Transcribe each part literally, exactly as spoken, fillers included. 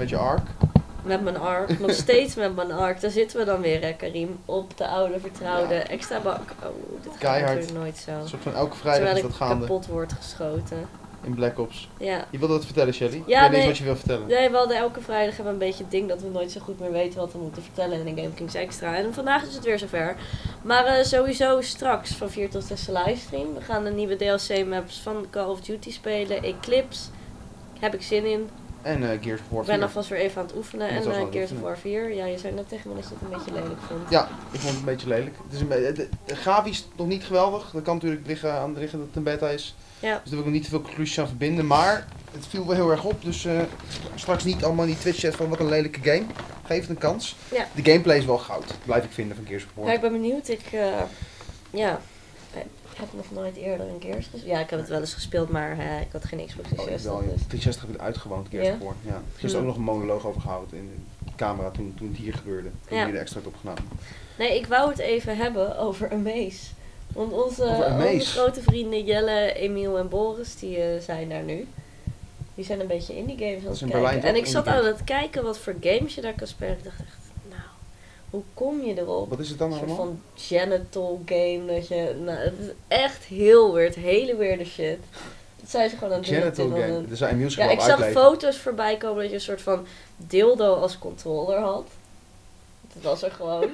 met je Ark. Met mijn Ark, nog steeds met mijn Ark. Daar zitten we dan weer, hè, Karim. Op de oude, vertrouwde, Ja. extra bak. Oh, dit gaat Keihard. natuurlijk nooit zo. Een soort van elke vrijdag Terwijl is ik dat gaande. kapot wordt geschoten. In Black Ops. Ja. Je wilde wat vertellen, Shelly? Ja, ik weet nee. niet wat je wil vertellen. Nee, we hadden elke vrijdag hebben we een beetje het ding dat we nooit zo goed meer weten wat we moeten vertellen in een Game Kings Extra. En vandaag is het weer zover. Maar uh, sowieso straks van vier tot zes livestream. We gaan de nieuwe D L C maps van Call of Duty spelen. Eclipse. Heb ik zin in. En uh, Gears of War Ik ben vier. alvast weer even aan het oefenen. Je En bent wel uh, aan het Gears of oefenen. War vier. Ja, je zei net tegen me dat je het een beetje lelijk vond. Ja, ik vond het een beetje lelijk. Het is een be- de, de grafisch nog niet geweldig. Dat kan natuurlijk liggen aan liggen dat het een beta is. Ja. Dus daar wil ik nog niet te veel conclusies aan verbinden. Maar het viel wel heel erg op. Dus uh, straks niet allemaal in die Twitch chat van wat een lelijke game. Geef het een kans. Ja. De gameplay is wel goud. Blijf ik vinden van Gears of War. Ja, ik ben benieuwd. Ik, uh, ja, ik heb nog nooit eerder een Gears gespeeld. Ja, ik heb het wel eens gespeeld, maar uh, ik had geen Xbox Oh, ik driehonderdzestig. wel, ja. Dus. driehonderdzestig heb ik uitgewoond, Gears Ja? of War. Ja. Er is Hm. ook nog een monoloog over gehouden in de camera toen, toen het hier gebeurde. Toen Ja. hier de extra had opgenomen. Nee, ik wou het even hebben over Amaze. Want onze, Over Amaze? onze grote vrienden Jelle, Emiel en Boris, die uh, zijn daar nu. Die zijn een beetje indie games aan Dat is het in Berlijn, kijken. En toch? ik zat Indie aan het kijken wat voor games je daar kan spelen. Ik dacht echt, nou, hoe kom je erop? Wat is het dan Een soort allemaal? van genital game, dat je, nou, het is echt heel weird, hele weirde shit. Dat zijn ze gewoon aan het doen. Genital Dat is game. een- Er zijn Emiel's Ja, gewoon ik zag uitleggen. foto's voorbij komen dat je een soort van dildo als controller had. Dat was er gewoon.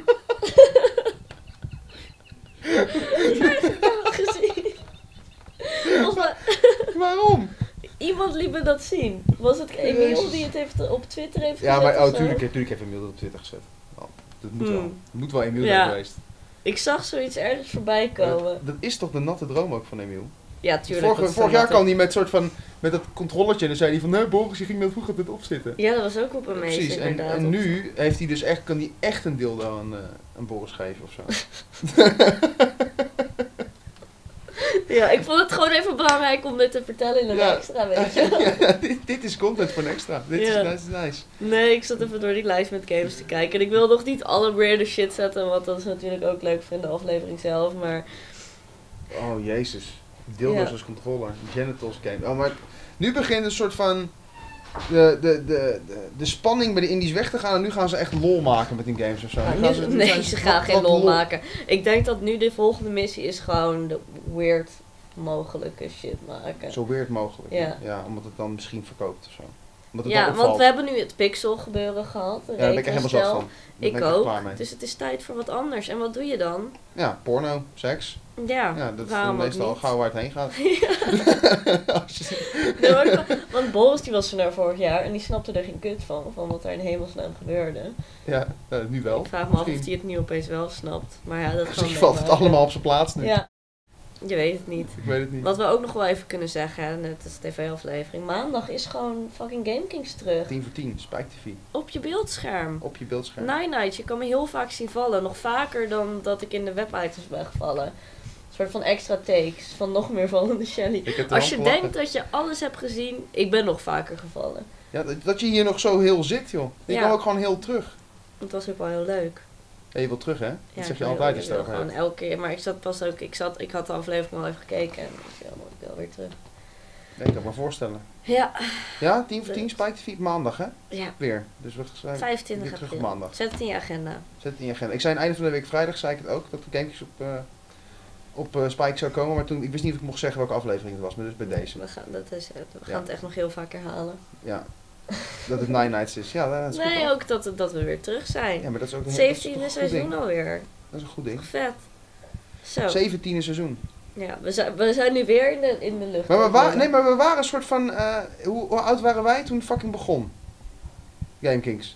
Ja, ik heb het gezien. Volgens mij, Waarom? iemand liet me dat zien. Was het Emiel Jezus. die het heeft, op Twitter heeft Ja, gezet maar of oh, zo? tuurlijk, tuurlijk heeft Emiel dat op Twitter gezet. Oh, dat moet Hmm. wel. Het moet wel Emiel Ja. zijn geweest. Ik zag zoiets ergens voorbij Maar komen. Dat, dat is toch de natte droom ook van Emiel? Ja, tuurlijk. Vorig, dat is vorig dan jaar wat kwam hij met soort van met dat controllertje en dan zei hij van nee, Boris, je ging dat vroeger dit opzitten. Ja, dat was ook op een meest Precies, en, inderdaad. en nu heeft hij dus echt, kan hij echt een dildo aan, uh, aan Boris geven of zo. Ja, ik vond het gewoon even belangrijk om dit te vertellen in een Ja. extra, weet je. Ja, dit, dit is content voor een extra. Dit Ja. is, dit is nice. Nee, ik zat even door die lijst met games te kijken. En ik wil nog niet alle weirde shit zetten, want dat is natuurlijk ook leuk voor in de aflevering zelf. Maar Oh jezus. Dildo's Ja. als controller. Genitals game. Oh, maar nu begint een soort van de, de, de, de, de spanning bij de indies weg te gaan. En nu gaan ze echt lol maken met die games of zo. nou, Nu nu- gaan ze- nu nee, zijn ze wat- gaan geen wat lol maken. Ik denk dat nu de volgende missie is gewoon de weird mogelijke shit maken. Zo weird mogelijk. Ja. Ja, omdat het dan misschien verkoopt of zo. Omdat het Ja, dan want opvalt. we hebben nu het pixel gebeuren gehad. De Ja, daar ben ik echt helemaal zat retro-stijl. van. Daar Ik ben echt ook. klaar mee. Dus het is tijd voor wat anders. En wat doe je dan? Ja, porno, seks. Ja, Ja, dat is waarom dan ook meestal niet? gauw waar het heen gaat. Als je- Nee, maar ik- want Boris die was er nou vorig jaar en die snapte er geen kut van, van wat er in hemelsnaam gebeurde. ja, eh, nu wel. Ik vraag me af of Misschien. hij het nu opeens wel snapt. Maar ja, dat Misschien kan valt het meemaken. allemaal op zijn plaats nu. Ja, je weet het niet. Ik weet het niet. Wat we ook nog wel even kunnen zeggen, en het is een tv-aflevering, maandag is gewoon fucking Game Kings terug. tien voor tien, Spike T V. Op je beeldscherm. Op je beeldscherm. Nine Nights, je kan me heel vaak zien vallen. Nog vaker dan dat ik in de webitems ben gevallen. Een soort van extra takes, van nog meer vallende Shelly. Ik heb er Als wel je gelachen. denkt dat je alles hebt gezien, ik ben nog vaker gevallen. Ja, dat, dat je hier nog zo heel zit, joh. Je Ja. kan ook gewoon heel terug. Het was ook wel heel leuk. Ja, je wil terug, hè? Dat Ja, zeg ik je wil- altijd ik als wil het over gewoon hebt. elke keer, maar ik zat pas ook, ik, zat, ik had de aflevering al even gekeken en ik wil ik wil weer terug. Nee, ik kan me voorstellen. Ja, Ja, tien voor tien, Spike T V, maandag, hè? ja. Weer. Dus we schrijven vijfentwintig weer terug op april. maandag. Zet het in je agenda. Zet het in je agenda. Ik zei aan het einde van de week vrijdag, zei ik het ook, dat de Gamekings op, uh, op uh, Spike zou komen. Maar toen, ik wist niet of ik mocht zeggen welke aflevering het was, maar dus bij deze. We gaan, dat is, het. we gaan Ja. het echt nog heel vaak herhalen. Ja. Dat het Nine Nights is. Ja, dat is goed. Nee, hoor. ook dat, dat we weer terug zijn. Ja, maar dat is ook een, dat is toch zeventiende een goed seizoen ding. alweer. Dat is een goed ding. Vet. Zo. zeventiende seizoen. Ja, we zijn, we zijn nu weer in de, in de lucht. Maar we, wa nee, maar we waren een soort van... Uh, hoe, hoe oud waren wij toen het fucking begon? Gamekings.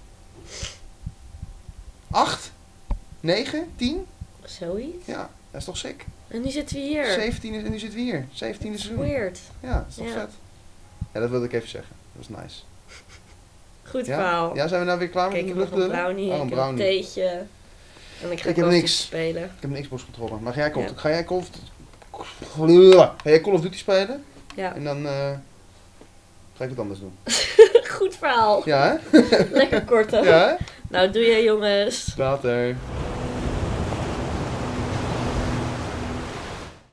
Acht? Negen? Tien? Zoiets. Ja, dat is toch sick? En nu zitten we hier. zeventien en nu zitten we hier. zeventiende seizoen. Weird. Ja, dat is toch Ja. vet? Ja, dat wilde ik even zeggen. Dat was nice. Goed Ja? verhaal. Ja, zijn we nou weer klaar Kijk, met ik de heb nog een luchtlullen? brownie, Oh, ik een heb een brownie. theetje. En ik ga Ik heb Call of niks. Duty spelen. Ik heb een Xbox controller. Maar ga jij, Call, Ja. ga jij Call of Ga jij Call of Duty spelen? Ja. En dan uh, ga ik het anders doen. Goed verhaal. Ja, hè? Lekker kort, hè? Ja, hè? Nou, doe jij jongens. Later.